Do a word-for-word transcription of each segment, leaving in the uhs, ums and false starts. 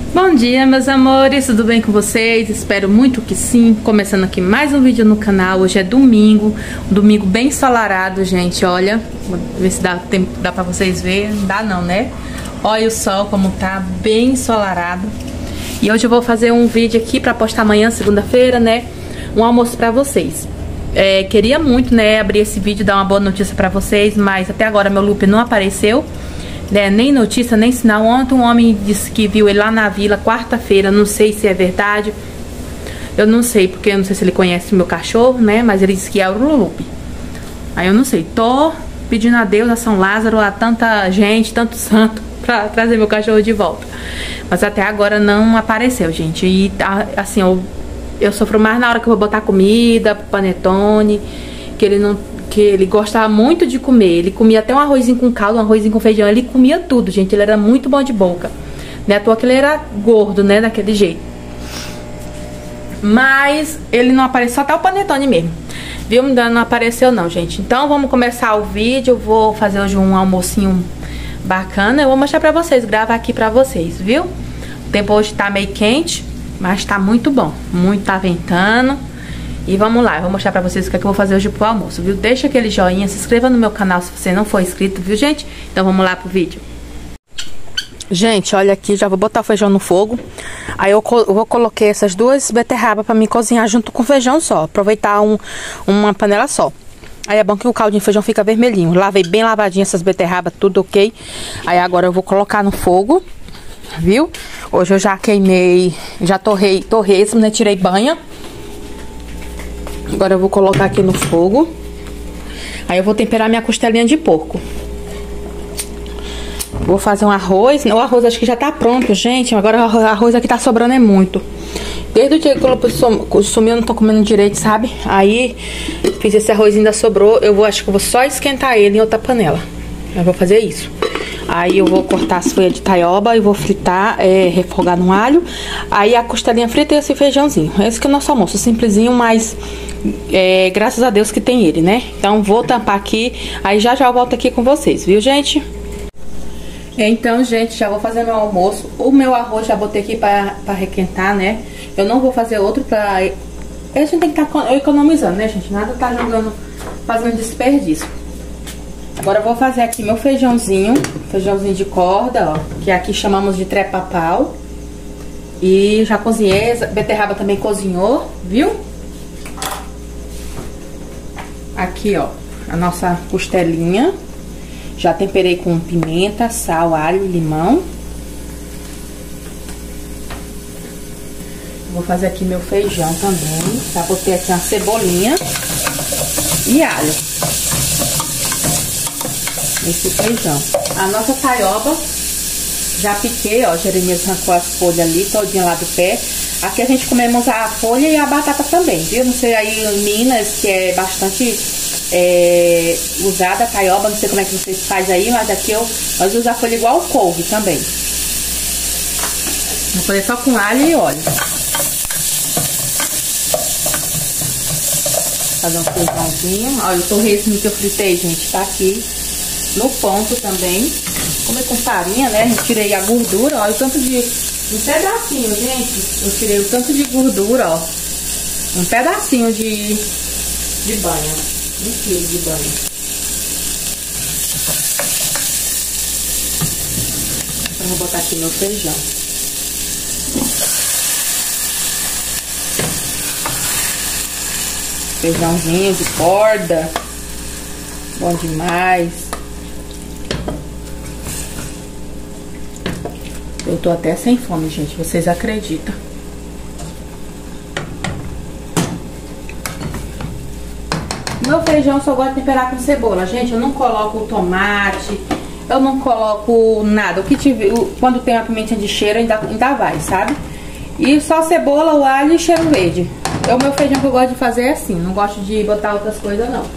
Bom dia, meus amores, tudo bem com vocês? Espero muito que sim. Começando aqui mais um vídeo no canal. Hoje é domingo, um domingo bem ensolarado, gente. Olha, vou ver se dá tempo, dá pra vocês verem. Não dá não, né? Olha o sol como tá, bem ensolarado. E hoje eu vou fazer um vídeo aqui pra postar amanhã, segunda-feira, né? Um almoço pra vocês. É, queria muito, né, abrir esse vídeo, dar uma boa notícia pra vocês, mas até agora meu Lupe não apareceu. É, nem notícia, nem sinal. Ontem um homem disse que viu ele lá na vila quarta-feira. Não sei se é verdade. Eu não sei, porque eu não sei se ele conhece o meu cachorro, né? Mas ele disse que é o Lupe. Aí eu não sei. Tô pedindo a Deus, a São Lázaro, a tanta gente, tanto santo, pra trazer meu cachorro de volta. Mas até agora não apareceu, gente. E assim, eu, eu sofro mais na hora que eu vou botar comida pro panetone, que ele não... que ele gostava muito de comer. Ele comia até um arrozinho com caldo, um arrozinho com feijão. Ele comia tudo, gente. Ele era muito bom de boca. Não é à toa que ele era gordo, né? Daquele jeito. Mas ele não apareceu, só até o panetone mesmo. Viu? Ainda não apareceu não, gente. Então vamos começar o vídeo. Eu vou fazer hoje um almocinho bacana. Eu vou mostrar pra vocês, gravar aqui pra vocês, viu? O tempo hoje tá meio quente, mas tá muito bom. Muito, tá ventando. E vamos lá, eu vou mostrar pra vocês o que é que eu vou fazer hoje pro almoço, viu? Deixa aquele joinha, se inscreva no meu canal se você não for inscrito, viu, gente? Então vamos lá pro vídeo. Gente, olha aqui, já vou botar o feijão no fogo. Aí eu, eu vou colocar essas duas beterrabas pra mim cozinhar junto com o feijão só. Aproveitar um, uma panela só. Aí é bom que o caldinho de feijão fica vermelhinho. Lavei bem lavadinho essas beterrabas, tudo ok. Aí agora eu vou colocar no fogo, viu? Hoje eu já queimei, já torrei, torrei, né? Tirei banha. Agora eu vou colocar aqui no fogo. Aí eu vou temperar minha costelinha de porco. Vou fazer um arroz. O arroz acho que já tá pronto, gente. Agora o arroz aqui tá sobrando é muito. Desde o dia que eu sumiu, eu não tô comendo direito, sabe? Aí fiz esse arroz, ainda sobrou. Eu vou, acho que eu vou só esquentar ele em outra panela. Eu vou fazer isso. Aí eu vou cortar as folhas de taioba e vou fritar, é, refogar no alho. Aí a costelinha frita e esse feijãozinho. Esse que é o nosso almoço, simplesinho, mas é, graças a Deus que tem ele, né? Então vou tampar aqui, aí já já eu volto aqui com vocês, viu, gente? Então, gente, já vou fazer meu almoço. O meu arroz já botei aqui pra, pra requentar, né? Eu não vou fazer outro pra... A gente tem que estar tá economizando, né, gente? Nada tá jogando, fazendo desperdício. Agora eu vou fazer aqui meu feijãozinho, feijãozinho de corda, ó, que aqui chamamos de trepa-pau. E já cozinhei, a beterraba também cozinhou, viu? Aqui, ó, a nossa costelinha. Já temperei com pimenta, sal, alho e limão. Vou fazer aqui meu feijão também. Já botei aqui uma cebolinha e alho. Esse feijão. A nossa taioba, já piquei, ó. Jeremias arrancou as folhas ali, todinha lá do pé. Aqui a gente comemos a folha e a batata também, viu? Não sei aí em Minas, que é bastante é, usada a taioba, não sei como é que vocês fazem aí, mas aqui eu, nós usamos a folha igual o couve também. Vou fazer só com alho e óleo. Fazer um feijãozinho. Olha, o torresminho que eu fritei, gente, tá aqui no ponto também. Comer com farinha, né? Eu tirei a gordura, olha o tanto de... Um pedacinho, gente. Eu tirei o tanto de gordura, ó. Um pedacinho de... De banha. Um quilo de banha. Então, vou botar aqui meu feijão. Feijãozinho de corda. Bom demais. Eu tô até sem fome, gente. Vocês acreditam? Meu feijão só gosto de temperar com cebola. Gente, eu não coloco tomate. Eu não coloco nada. O que tiver, quando tem uma pimentinha de cheiro, ainda, ainda vai, sabe? E só cebola, o alho e cheiro verde. É o meu feijão que eu gosto de fazer é assim. Não gosto de botar outras coisas, não.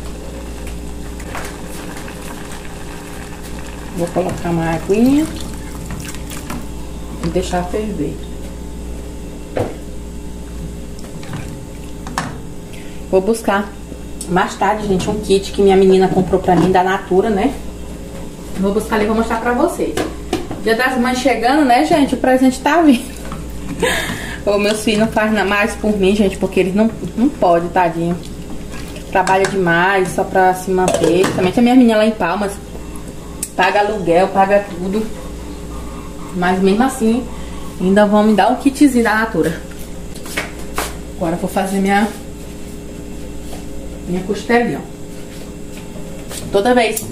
Vou colocar uma aguinha e deixar ferver. Vou buscar mais tarde, gente, um kit que minha menina comprou pra mim da Natura, né? Vou buscar ali e vou mostrar pra vocês. Dia das Mães chegando, né, gente? O presente tá vindo. Os meus filhos não fazem mais por mim, gente, porque eles não, não podem, tadinho. Trabalha demais só pra se manter. Também tem a minha menina lá em Palmas. Paga aluguel, paga tudo. Mas mesmo assim, ainda vão me dar um kitzinho da Natura. Agora eu vou fazer minha Minha costelinha. Toda vez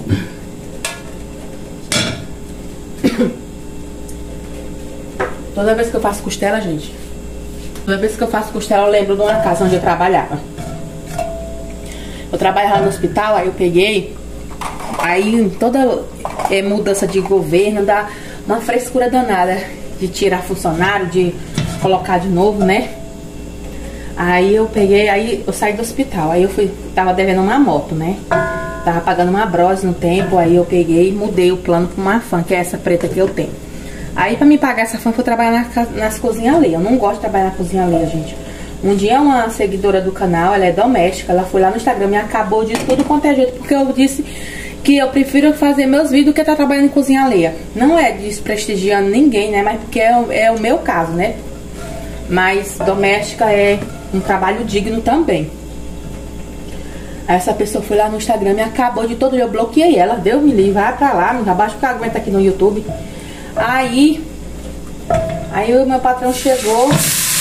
Toda vez que eu faço costela, gente, Toda vez que eu faço costela eu lembro de uma casa onde eu trabalhava. Eu trabalhava no hospital, aí eu peguei. Aí toda é, mudança de governo dá uma frescura danada de tirar funcionário, de colocar de novo, né? Aí eu peguei, aí eu saí do hospital. Aí eu fui, tava devendo uma moto, né? Tava pagando uma Brose no tempo. Aí eu peguei e mudei o plano pra uma Fan, que é essa preta que eu tenho. Aí pra me pagar essa Fan, eu fui trabalhar na, nas cozinhas alheias. Eu não gosto de trabalhar na cozinha alheia, gente. Um dia uma seguidora do canal, ela é doméstica, ela foi lá no Instagram e acabou de tudo quanto é jeito, porque eu disse que eu prefiro fazer meus vídeos do que estar trabalhando em cozinha alheia. Não é desprestigiando ninguém, né? Mas porque é, é o meu caso, né? Mas doméstica é um trabalho digno também. Aí essa pessoa foi lá no Instagram e acabou de todo, eu bloqueei ela, Deus me livre, vai pra lá, não abaixo que eu aguento aqui no YouTube. Aí, aí o meu patrão chegou,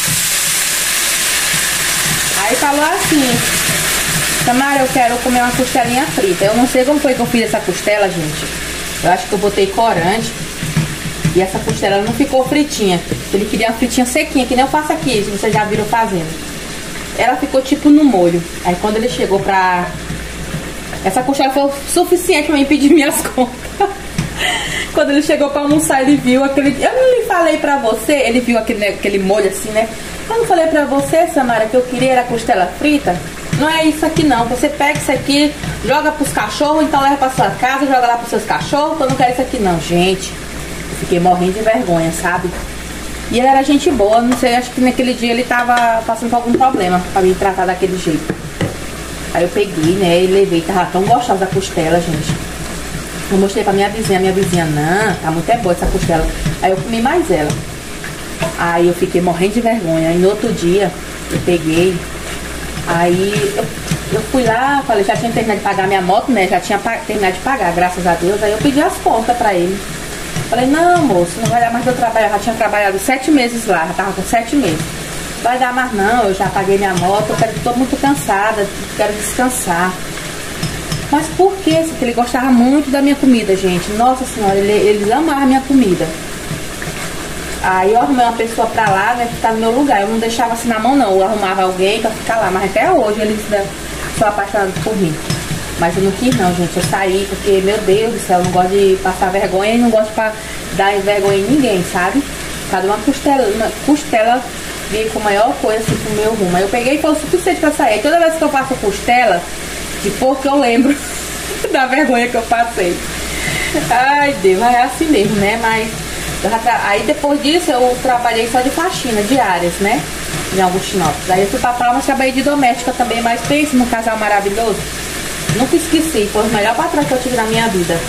aí falou assim: Tamara, eu quero comer uma costelinha frita. Eu não sei como foi que eu fiz essa costela, gente. Eu acho que eu botei corante e essa costela não ficou fritinha. Ele queria uma fritinha sequinha, que nem eu faço aqui, se vocês já viram fazendo. Ela ficou tipo no molho. Aí quando ele chegou pra... Essa costela foi o suficiente pra mim pedir minhas contas. Quando ele chegou pra almoçar, ele viu aquele... Eu não lhe falei pra você, ele viu aquele, né, aquele molho assim, né? Eu não falei pra você, Samara, que eu queria era costela frita? Não é isso aqui não. Você pega isso aqui, joga pros cachorros, então leva pra sua casa, joga lá pros seus cachorros. Eu não quero isso aqui não, gente. Eu fiquei morrendo de vergonha, sabe? E ele era gente boa, não sei, acho que naquele dia ele tava passando por algum problema pra me tratar daquele jeito. Aí eu peguei, né, e levei, tava tão gostosa a costela, gente. Eu mostrei pra minha vizinha, minha vizinha, não, tá muito é boa essa costela. Aí eu comi mais ela. Aí eu fiquei morrendo de vergonha. Aí no outro dia, eu peguei, aí eu, eu fui lá, falei, já tinha terminado de pagar minha moto, né, já tinha terminado de pagar, graças a Deus. Aí eu pedi as contas pra ele. Falei, não, moço, não vai dar mais pra eu trabalhar. Eu já tinha trabalhado sete meses lá, já tava com sete meses. Vai dar mais não, eu já paguei minha moto, eu quero, tô muito cansada, quero descansar. Mas por quê? Porque ele gostava muito da minha comida, gente. Nossa senhora, ele, eles amavam a minha comida. Aí eu arrumei uma pessoa pra lá, né, que tá no meu lugar. Eu não deixava assim na mão não, eu arrumava alguém pra ficar lá. Mas até hoje eles são apaixonados por mim. Mas eu não quis não, gente, eu saí porque, meu Deus do céu, eu não gosto de passar vergonha e não gosto de dar vergonha em ninguém, sabe? Cada uma costela, uma costela veio com a maior coisa assim pro meu rumo. Aí eu peguei e foi o suficiente pra sair. Toda vez que eu faço costela de porco eu lembro da vergonha que eu passei. Ai, Deus, é assim mesmo, né? Mas eu já tra... aí depois disso eu trabalhei só de faxina, diárias, né? Em Augustinópolis. Aí eu fui pra Palmas, trabalhei de doméstica também, mas pense num casal maravilhoso. Nunca esqueci, foi o melhor patrão que eu tive na minha vida.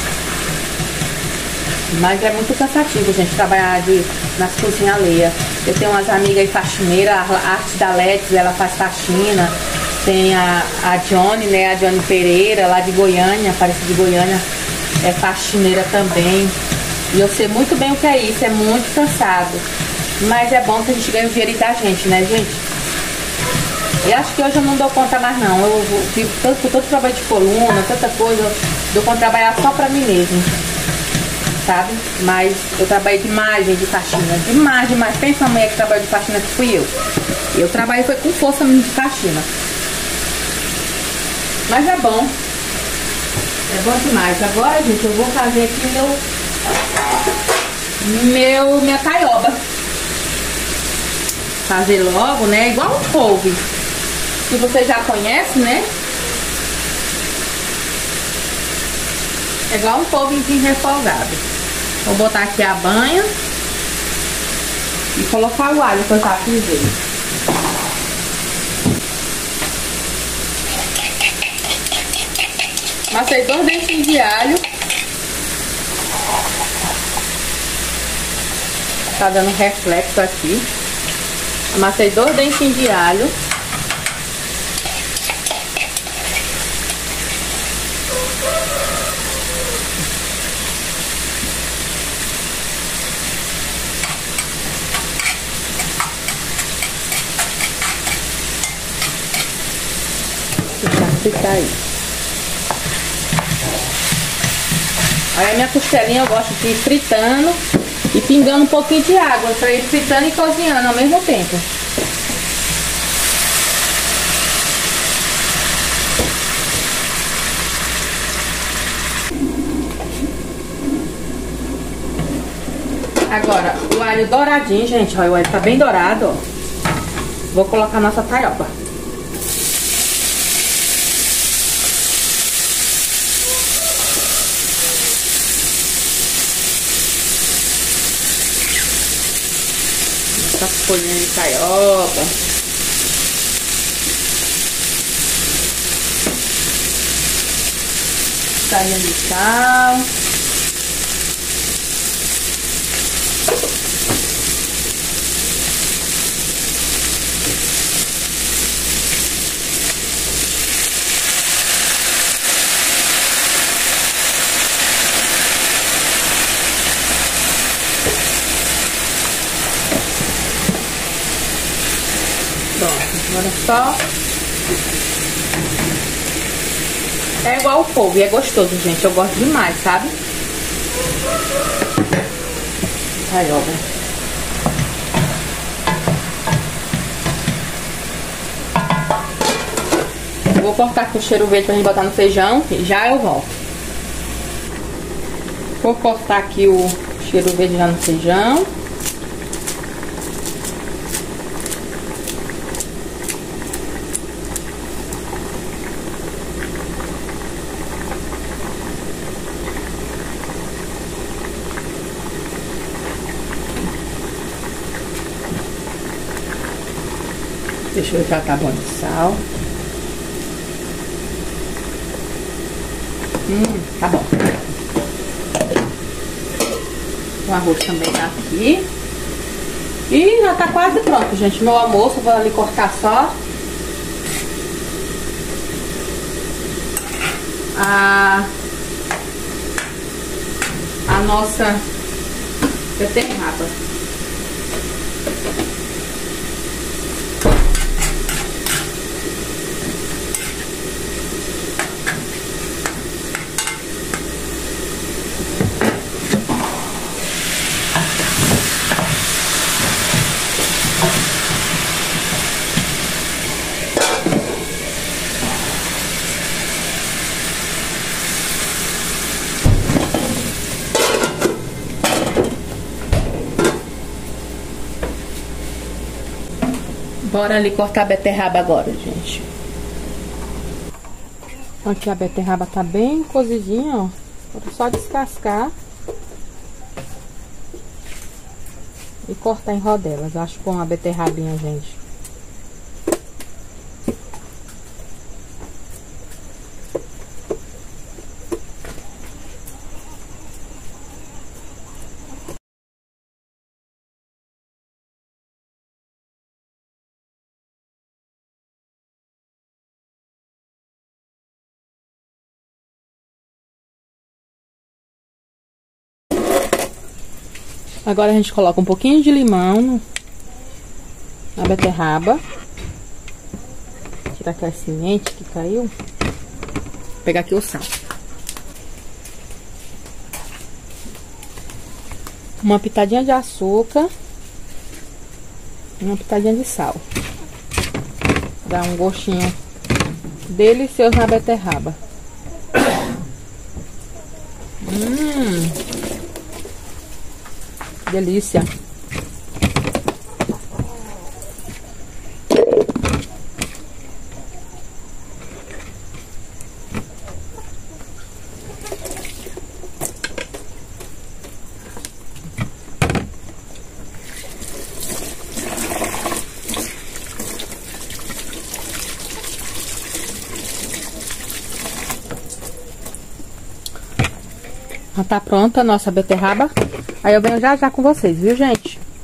Mas é muito cansativo, gente, trabalhar de, nas cozinhas alheias. Eu tenho umas amigas faxineiras, a Arte da Letes, ela faz faxina. Tem a, a Johnny, né, a Johnny Pereira, lá de Goiânia, parece de Goiânia, é faxineira também. E eu sei muito bem o que é isso, é muito cansado. Mas é bom que a gente ganhe o dinheiro da gente, né, gente? Eu acho que hoje eu não dou conta mais não. Eu fico tanto, com todo trabalho de coluna, tanta coisa, eu dou conta de trabalhar só pra mim mesmo, sabe? Mas eu trabalhei demais, gente, de faxina. Demais, demais. Pensa a mulher que trabalhou de faxina que fui eu. Eu trabalhei foi com força mesmo de faxina. Mas é bom. É bom demais. Agora, gente, eu vou fazer aqui meu, meu minha taioba. Fazer logo, né? Igual um couve. Que você já conhece, né? É igual um couvezinho refogado. Vou botar aqui a banha. E colocar o alho que eu já pisei. Amassei dois dentinhos de alho. Tá dando reflexo aqui. Amassei dois dentinhos de alho. Fritar aí. Aí a minha costelinha eu gosto de ir fritando e pingando um pouquinho de água para ir fritando e cozinhando ao mesmo tempo. Agora, o alho douradinho, gente, ó, o alho tá bem dourado, ó. Vou colocar a nossa taioba. Essa folhinha de taioba. Sarinha de sal. Agora só. É igual o polvo e é gostoso, gente. Eu gosto demais, sabe? Aí, ó. Eu vou cortar aqui o cheiro verde pra gente botar no feijão e já eu volto. Vou cortar aqui o cheiro verde já no feijão. Deixa eu ver se já tá bom de sal. Hum, tá bom. O arroz também tá aqui. E já tá quase pronto, gente. Meu almoço, eu vou ali cortar só a, a nossa beterraba. Bora ali cortar a beterraba agora, gente. Aqui a beterraba tá bem cozidinha, ó. Vou só descascar e cortar em rodelas. Acho bom a beterrabinha, gente. Agora a gente coloca um pouquinho de limão na beterraba. Tirar aquela semente que caiu. Vou pegar aqui o sal. Uma pitadinha de açúcar. Uma pitadinha de sal. Dá um gostinho delicioso na beterraba. Hum... Delícia. Já tá pronta a nossa beterraba. Aí eu venho já já com vocês, viu, gente?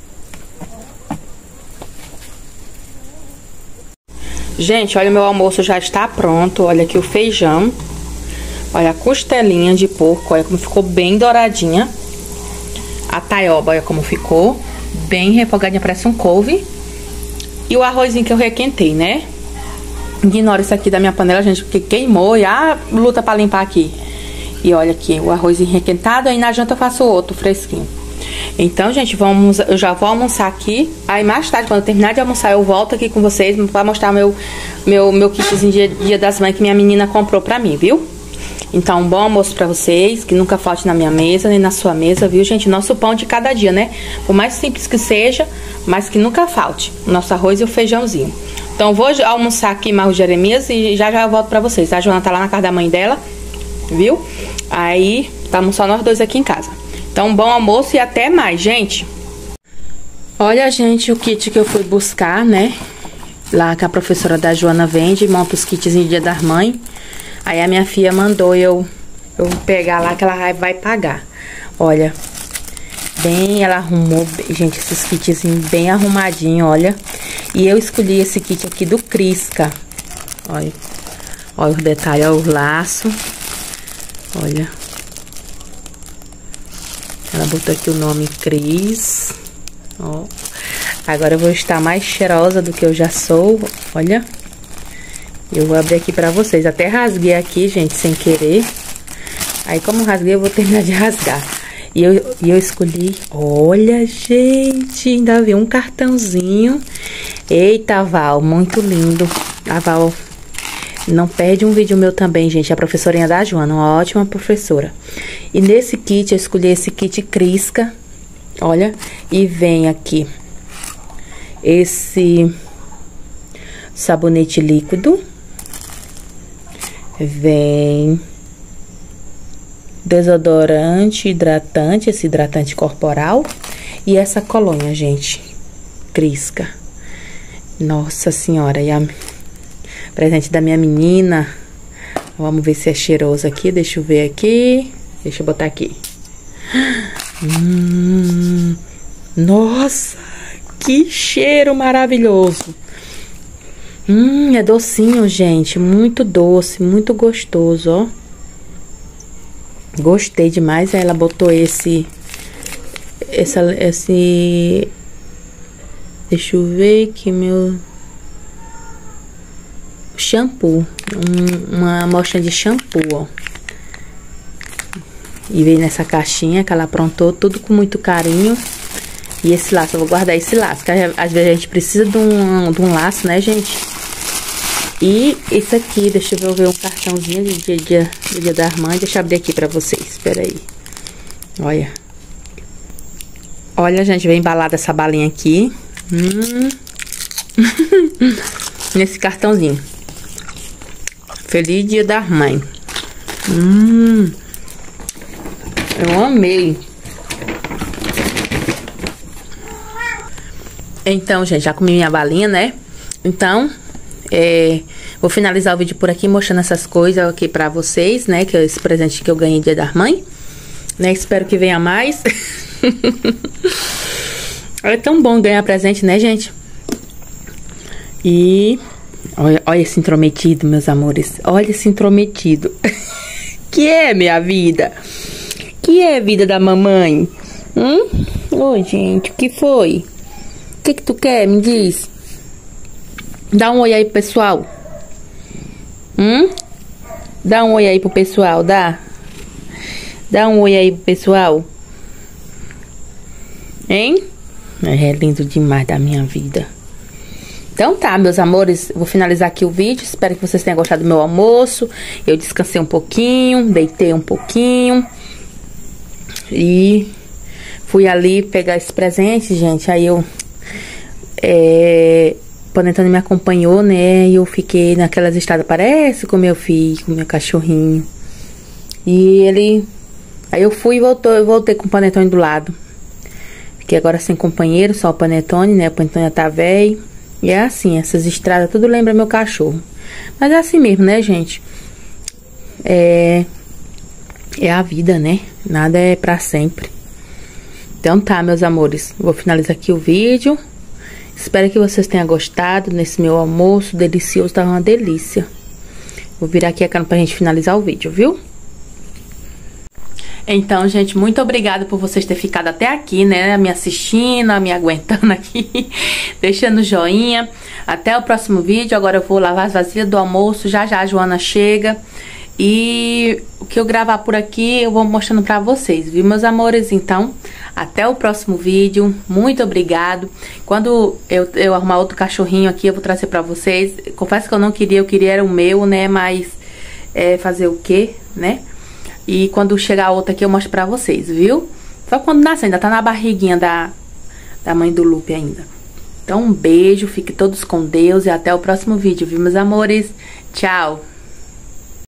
Gente, olha, o meu almoço já está pronto. Olha aqui o feijão. Olha a costelinha de porco. Olha como ficou bem douradinha. A taioba, olha como ficou. Bem refogadinha, parece um couve. E o arrozinho que eu requentei, né? Ignora isso aqui da minha panela, gente, porque queimou. E a luta pra limpar aqui. E olha aqui, o arrozinho requentado. Aí na janta eu faço outro fresquinho. Então, gente, vamos, eu já vou almoçar aqui. Aí mais tarde, quando eu terminar de almoçar, eu volto aqui com vocês pra mostrar meu, meu, meu kitzinho dia, dia das Mães que minha menina comprou pra mim, viu? Então, um bom almoço pra vocês, que nunca falte na minha mesa, nem na sua mesa, viu, gente? Nosso pão de cada dia, né? Por mais simples que seja, mas que nunca falte. O nosso arroz e o feijãozinho. Então, vou almoçar aqui mais o Jeremias e já já eu volto pra vocês. A Joana tá lá na casa da mãe dela, viu? Aí, estamos só nós dois aqui em casa. Então, bom almoço e até mais, gente. Olha, gente, o kit que eu fui buscar, né? Lá que a professora da Joana vende, monta os kits em Dia das Mães. Aí a minha filha mandou eu, eu pegar lá que ela vai pagar. Olha, bem, ela arrumou, gente, esses kitzinhos bem arrumadinho, olha. E eu escolhi esse kit aqui do Crisca. Olha, olha os detalhes, olha o laço. Olha. Ela botou aqui o nome Cris. Ó. Agora eu vou estar mais cheirosa do que eu já sou. Olha. Eu vou abrir aqui pra vocês. Até rasguei aqui, gente, sem querer. Aí, como rasguei, eu vou terminar de rasgar. E eu, e eu escolhi... Olha, gente, ainda vi um cartãozinho. Eita, Val, muito lindo. A Val não perde um vídeo meu também, gente. A professorinha da Joana, uma ótima professora. E nesse kit, eu escolhi esse kit Crisca. Olha, e vem aqui esse sabonete líquido. Vem desodorante, hidratante, esse hidratante corporal. E essa colônia, gente, Crisca. Nossa senhora, e a presente da minha menina. Vamos ver se é cheiroso aqui, deixa eu ver aqui. Deixa eu botar aqui. Hum, nossa, que cheiro maravilhoso. Hum, é docinho, gente. Muito doce, muito gostoso, ó. Gostei demais. Aí ela botou esse... Essa, esse... Deixa eu ver aqui, meu... Shampoo. Um, uma amostra de shampoo, ó. E veio nessa caixinha que ela aprontou, tudo com muito carinho. E esse laço, eu vou guardar esse laço, que às vezes a gente precisa de um, de um laço, né, gente? E isso aqui, deixa eu ver um cartãozinho de dia, dia, de dia das Mães. Deixa eu abrir aqui pra vocês, espera aí. Olha. Olha, gente, vem embalada essa balinha aqui. Hum. Nesse cartãozinho. Feliz Dia das Mães. Hum. Eu amei. Então, gente, já comi minha balinha, né? Então, é, vou finalizar o vídeo por aqui, mostrando essas coisas aqui pra vocês, né? Que é esse presente que eu ganhei Dia das Mães, né? Espero que venha mais. É tão bom ganhar presente, né, gente? E... Olha, olha esse intrometido, meus amores. Olha esse intrometido. Que é, minha vida? Que é a vida da mamãe? Hum? Oi, gente, o que foi? O que que tu quer? Me diz. Dá um oi aí pro pessoal. Hum? Dá um oi aí pro pessoal, dá? Dá um oi aí pro pessoal. Hein? É lindo demais da minha vida. Então tá, meus amores, vou finalizar aqui o vídeo. Espero que vocês tenham gostado do meu almoço. Eu descansei um pouquinho, deitei um pouquinho. E fui ali pegar esse presente, gente. Aí eu... É, o Panetone me acompanhou, né? E eu fiquei naquelas estradas, parece com meu filho, com meu cachorrinho. E ele... Aí eu fui e voltou, eu voltei com o Panetone do lado. Fiquei agora sem companheiro, só o Panetone, né? O Panetone já tá velho. E é assim, essas estradas tudo lembra meu cachorro. Mas é assim mesmo, né, gente? É... É a vida, né? Nada é pra sempre. Então tá, meus amores. Vou finalizar aqui o vídeo. Espero que vocês tenham gostado nesse meu almoço delicioso, tá uma delícia. Vou virar aqui a cana pra gente finalizar o vídeo, viu? Então, gente, muito obrigada por vocês terem ficado até aqui, né? Me assistindo, me aguentando aqui, deixando joinha. Até o próximo vídeo. Agora eu vou lavar as vasilhas do almoço. Já já a Joana chega. E o que eu gravar por aqui eu vou mostrando pra vocês, viu, meus amores? Então, até o próximo vídeo. Muito obrigado. Quando eu, eu arrumar outro cachorrinho aqui, eu vou trazer pra vocês. Confesso que eu não queria, eu queria era o meu, né? Mas é, fazer o quê, né? E quando chegar outra aqui eu mostro pra vocês, viu? Só quando nascer, ainda tá na barriguinha da, da mãe do Lupe ainda. Então um beijo, fiquem todos com Deus e até o próximo vídeo, viu, meus amores? Tchau!